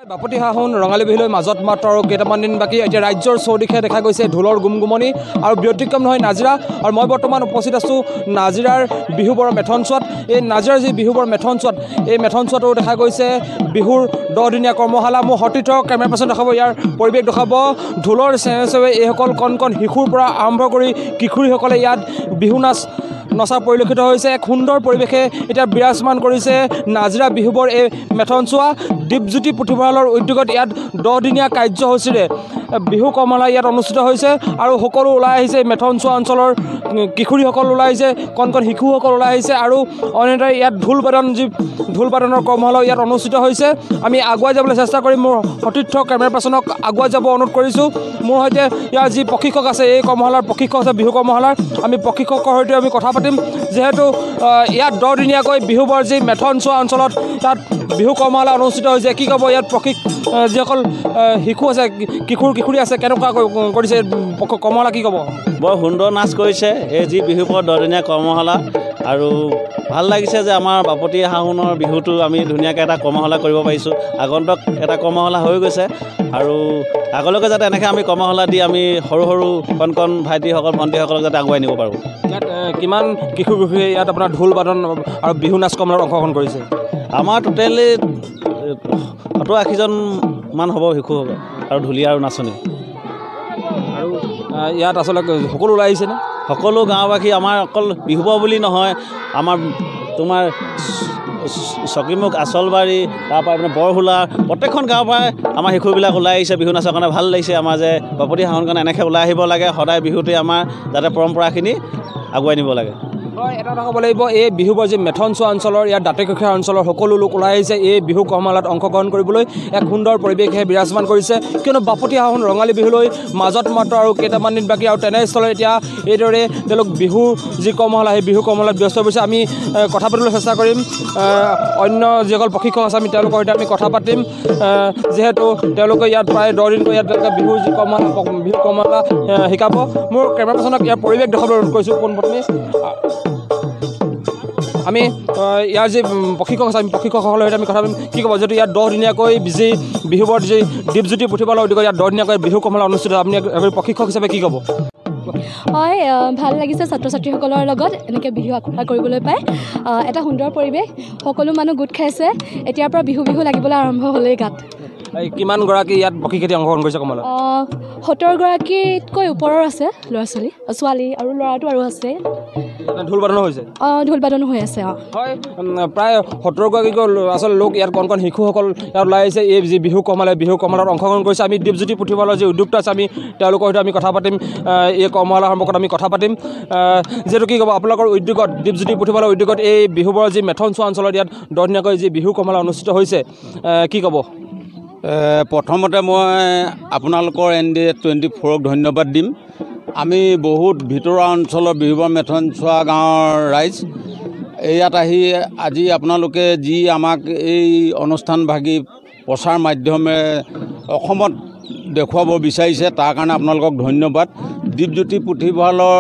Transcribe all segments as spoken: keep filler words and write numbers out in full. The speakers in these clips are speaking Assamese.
বাপতি সাহোন ৰঙালী বিহুলৈ মাজত মাত্ৰ আৰু কেইটামান দিন বাকী এতিয়া ৰাজ্যৰ চৌদিশে দেখা গৈছে ঢোলৰ গুমগুমনি আৰু ব্যতিক্ৰম নহয় নাজিৰা আৰু মই বৰ্তমান উপস্থিত আছোঁ নাজিৰাৰ বিহুবৰ মেথনচোৱাত এই নাজিৰাৰ যি বিহুবৰ মেথনচোৱাত এই মেথনচোৱাতো দেখা গৈছে বিহুৰ দহদিনীয়া কৰ্মশালা মোৰ সতীৰ্থ কেমেৰা পাৰ্চন দেখাব ইয়াৰ পৰিৱেশ দেখাব ঢোলৰ চেৱে চেৱে এইসকল কণ কণ শিশুৰ পৰা আৰম্ভ কৰি কিশোৰীসকলে ইয়াত বিহু নাচ নচা পৰিলক্ষিত হৈছে এক সুন্দৰ পৰিৱেশে এতিয়া বিৰাজমান কৰিছে নাজিৰা বিহুবৰ এই মেথনচোৱা দীপজ্যোতি পুথিভঁৰালৰ উদ্যোগত ইয়াত দহদিনীয়া কাৰ্যসূচীৰে বিহু কৰ্মশালা ইয়াত অনুষ্ঠিত হৈছে আৰু সকলো ওলাই আহিছে মেথনচোৱা অঞ্চলৰ কিশোৰীসকল ওলাই আহিছে কণ কণ শিশুসকল ওলাই আহিছে আৰু অন্যদৰে ইয়াত ঢোল বাদন যি ঢোল বাদনৰ কৰ্মশালাও ইয়াত অনুষ্ঠিত হৈছে আমি আগুৱাই যাবলৈ চেষ্টা কৰিম মোৰ সতীৰ্থ কেমেৰা পাৰ্চনক আগুৱাই যাব অনুৰোধ কৰিছোঁ মোৰ সৈতে ইয়াৰ যি প্ৰশিক্ষক আছে এই কৰ্মশালাৰ প্ৰশিক্ষক আছে বিহু কৰ্মশালাৰ আমি প্ৰশিক্ষকৰ সৈতে আমি কথা পাতিম যিহেতু ইয়াত দহদিনীয়াকৈ বিহুবৰ যি মেথনচোৱা অঞ্চলত তাত বিহু কৰ্মশালা অনুষ্ঠিত হৈছে কি ক'ব ইয়াত প্ৰশিক যিসকল শিশু আছে কিশোৰ কিশোৰী আছে কেনেকুৱা কৰিছে কৰ্মশালা কি ক'ব বৰ সুন্দৰ নাচ কৰিছে এই যি বিহুবৰ দহদিনীয়া কৰ্মশালা আৰু ভাল লাগিছে যে আমাৰ বাপতি সাহোনৰ বিহুটো আমি ধুনীয়াকৈ এটা কৰ্মশালা কৰিব পাৰিছোঁ আগন্তুক এটা কৰ্মশালা হৈ গৈছে আৰু আগলৈকে যাতে এনেকৈ আমি কৰ্মশালা দি আমি সৰু সৰু কণ কণ ভাইটিসকল ভণ্টিসকলক যাতে আগুৱাই নিব পাৰোঁ ইয়াত কিমান কিশোৰ কিশোৰীয়ে ইয়াত আপোনাৰ ঢোল বাদন আৰু বিহু নাচ কৰ্মশালাত অংশগ্ৰহণ কৰিছে আমাৰ টোটেলি সত্তৰ আশীজনমান হ'ব শিশু হ'ব আৰু ঢুলীয়া আৰু নাচনী আৰু ইয়াত আচলতে সকলো ওলাই আহিছেনে সকলো গাঁওবাসী আমাৰ অকল বিহুব বুলি নহয় আমাৰ তোমাৰ চকীমুখ আচলবাৰী তাৰপৰা আপোনাৰ বৰহোলা প্ৰত্যেকখন গাঁৱৰ পৰাই আমাৰ শিশুবিলাক ওলাই আহিছে বিহু নাচৰ কাৰণে ভাল লাগিছে আমাৰ যে বাপতি সাহোন কাৰণে এনেকৈ ওলাই আহিব লাগে সদায় বিহুটোৱে আমাৰ যাতে পৰম্পৰাখিনি আগুৱাই নিব লাগে হয় এটা কথা ক'ব লাগিব এই বিহুবৰ যি মেথনচোৱা অঞ্চলৰ ইয়াত দাঁতিকাষৰীয়া অঞ্চলৰ সকলো লোক ওলাই আহিছে এই বিহু কৰ্মশালাত অংশগ্ৰহণ কৰিবলৈ এক সুন্দৰ পৰিৱেশে বিৰাজমান কৰিছে কিয়নো বাপতি সাহোন ৰঙালী বিহুলৈ মাজত মাত্ৰ আৰু কেইটামান দিন বাকী আৰু তেনেস্থলত এতিয়া এইদৰে তেওঁলোক বিহু যি কৰ্মশালা সেই বিহু কৰ্মশালাত ব্যস্ত হৈছে আমি কথা পাতিবলৈ চেষ্টা কৰিম অন্য যিসকল প্ৰশিক্ষক আছে আমি তেওঁলোকৰ সৈতে আমি কথা পাতিম যিহেতু তেওঁলোকে ইয়াত প্ৰায় দহদিনকৈ ইয়াত তেওঁলোকে বিহু যি কৰ্মশালা বিহু কৰ্মশালা শিকাব মোৰ কেমেৰা পাৰ্চনক ইয়াৰ পৰিৱেশ দেখাবলৈ অনুৰোধ কৰিছোঁ পোনপ্ৰথমে আমি ইয়াৰ যি প্ৰশিক্ষক আছে আমি প্ৰশিক্ষকসকলৰ সৈতে আমি কথা পাতিম কি ক'ব যিহেতু ইয়াত দহদিনীয়াকৈ যি বিহুবৰ যি দীপজ্যোতি পুথিভঁৰালৰ উদ্যোগত ইয়াত দহদিনীয়াকৈ বিহু কৰ্মশালা অনুষ্ঠিত আপুনি এগৰাকী প্ৰশিক্ষক হিচাপে কি ক'ব হয় ভাল লাগিছে ছাত্ৰ ছাত্ৰীসকলৰ লগত এনেকৈ বিহু আখৰা কৰিবলৈ পাই এটা সুন্দৰ পৰিৱেশ সকলো মানুহ গোট খাইছে এতিয়াৰ পৰা বিহু বিহু লাগিবলৈ আৰম্ভ হ'লেই গাত কিমানগৰাকী ইয়াত প্ৰশিক্ষিত অংশগ্ৰহণ কৰিছে কমলা সত্তৰগৰাকীতকৈ ওপৰৰ আছে ল'ৰা ছোৱালী ছোৱালী আৰু ল'ৰাটো আৰু আছে ঢোল বাদনো হৈছে অঁ ঢোল বাদনো হৈ আছে অঁ হয় প্ৰায় সত্তৰগৰাকীকৈ আচলতে লোক ইয়াত কণ কণ শিশুসকল ইয়াত ওলাই আহিছে এই যি বিহু কৰ্মশালা বিহু কৰ্মশালাত অংশগ্ৰহণ কৰিছে আমি দীপজ্যোতি পুথিভঁৰালৰ যি উদ্যোক্তা আছে আমি তেওঁলোকৰ সৈতে আমি কথা পাতিম এই কৰ্মশালা সম্পৰ্কত আমি কথা পাতিম যিহেতু কি ক'ব আপোনালোকৰ উদ্যোগত দীপজ্যোতি পুথিভঁৰালৰ উদ্যোগত এই বিহুবৰ যি মেথনচোৱা অঞ্চলত ইয়াত দহদিনীয়াকৈ যি বিহু কৰ্মশালা অনুষ্ঠিত হৈছে কি ক'ব প্ৰথমতে মই আপোনালোকৰ এন ডি টুৱেণ্টি ফ'ৰক ধন্যবাদ দিম আমি বহুত ভিতৰুৱা অঞ্চলৰ বিহুবৰ মেথনচোৱা গাঁৱৰ ৰাইজ ইয়াত আহি আজি আপোনালোকে যি আমাক এই অনুষ্ঠানভাগী প্ৰচাৰ মাধ্যমে অসমত দেখুৱাব বিচাৰিছে তাৰ কাৰণে আপোনালোকক ধন্যবাদ দীপজ্যোতি পুথিভঁৰালৰ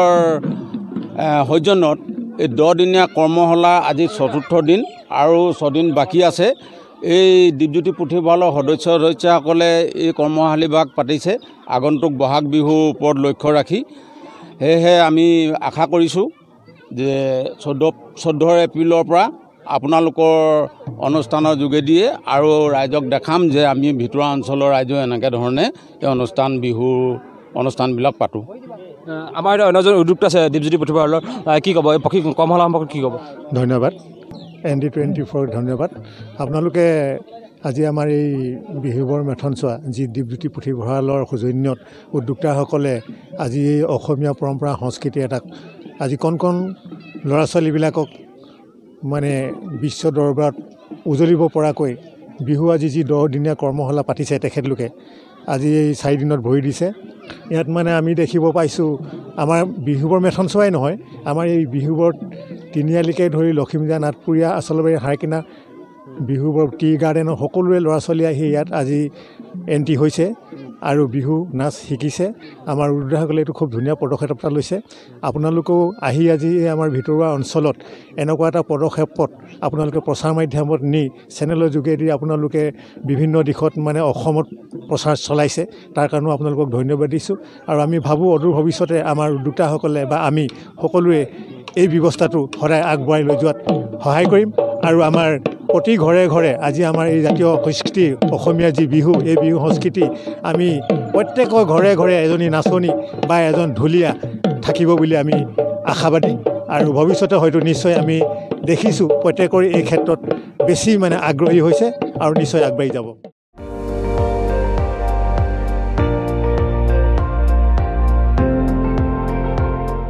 সৌজন্যত এই দহদিনীয়া কৰ্মশালা আজি চতুৰ্থ দিন আৰু ছদিন বাকী আছে এই দীপজ্যোতি পুথিভঁৰালৰ সদস্য সদস্যাসকলে এই কৰ্মশালীভাগ পাতিছে আগন্তুক বহাগ বিহুৰ ওপৰত লক্ষ্য ৰাখি সেয়েহে আমি আশা কৰিছোঁ যে চৈধ্য চৈধ্য এপ্ৰিলৰ পৰা আপোনালোকৰ অনুষ্ঠানৰ যোগেদিয়ে আৰু ৰাইজক দেখাম যে আমি ভিতৰুৱা অঞ্চলৰ ৰাইজেও এনেকৈ ধৰণে এই অনুষ্ঠান বিহুৰ অনুষ্ঠানবিলাক পাতোঁ আমাৰ অন্যজন উদ্যোক্তা আছে দীপজ্যোতি পুথিভঁৰালৰ কি ক'ব এই প্ৰশিক্ষণ কৰ্মশালা সম্পৰ্কে কি ক'ব ধন্যবাদ এন ডি টুৱেণ্টি ফ'ৰক ধন্যবাদ আপোনালোকে আজি আমাৰ এই বিহুবৰ মেথনচোৱা যি দীপজ্যোতি পুথিভঁৰালৰ সৌজন্যত উদ্যোক্তাসকলে আজি এই অসমীয়া পৰম্পৰা সংস্কৃতি এটাক আজি কণ কণ ল'ৰা ছোৱালীবিলাকক মানে বিশ্ব দৰবাৰত উজলিব পৰাকৈ বিহু আজি যি দহদিনীয়া কৰ্মশালা পাতিছে তেখেতলোকে আজি এই চাৰিদিনত ভৰি দিছে ইয়াত মানে আমি দেখিব পাইছোঁ আমাৰ বিহুবৰ মেথনচোৱাই নহয় আমাৰ এই বিহুবৰ তিনিআলিকে ধৰি লখিমীয়া নাথপুৰীয়া আচলবাৰী হাৰকিনা বিহুবৰ টি গাৰ্ডেনৰ সকলোৱে ল'ৰা ছোৱালী আহি ইয়াত আজি এণ্ট্ৰি হৈছে আৰু বিহু নাচ শিকিছে। আমাৰ উদ্যোক্তাসকলে এইটো খুব ধুনীয়া পদক্ষেপ এটা লৈছে। আপোনালোকেও আহি আজি আমাৰ ভিতৰুৱা অঞ্চলত এনেকুৱা এটা পদক্ষেপত আপোনালোকে প্ৰচাৰ মাধ্যমত নি চেনেলৰ যোগেদি আপোনালোকে বিভিন্ন দিশত মানে অসমত প্ৰচাৰ চলাইছে। তাৰ কাৰণেও আপোনালোকক ধন্যবাদ দিছোঁ। আৰু আমি ভাবোঁ অদূৰ ভৱিষ্যতে আমাৰ উদ্যোক্তাসকলে বা আমি সকলোৱে এই ব্যৱস্থাটো সদায় আগবঢ়াই লৈ যোৱাত সহায় কৰিম। আৰু আমাৰ প্ৰতি ঘৰে ঘৰে আজি আমাৰ এই জাতীয় সংস্কৃতি অসমীয়া যি বিহু, এই বিহু সংস্কৃতি আমি প্ৰত্যেকৰ ঘৰে ঘৰে এজনী নাচনী বা এজন ঢুলীয়া থাকিব বুলি আমি আশাবাদী। আৰু ভৱিষ্যতে হয়তো নিশ্চয় আমি দেখিছোঁ প্ৰত্যেকৰে এই ক্ষেত্ৰত বেছি মানে আগ্ৰহী হৈছে আৰু নিশ্চয় আগবাঢ়ি যাব।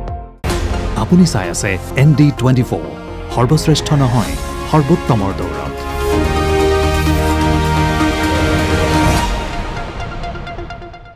আপুনি চাই আছে এন ডি টুৱেণ্টি ফ'ৰ, সৰ্বশ্ৰেষ্ঠ নহয় সৰ্বোত্তমৰ দৌৰত।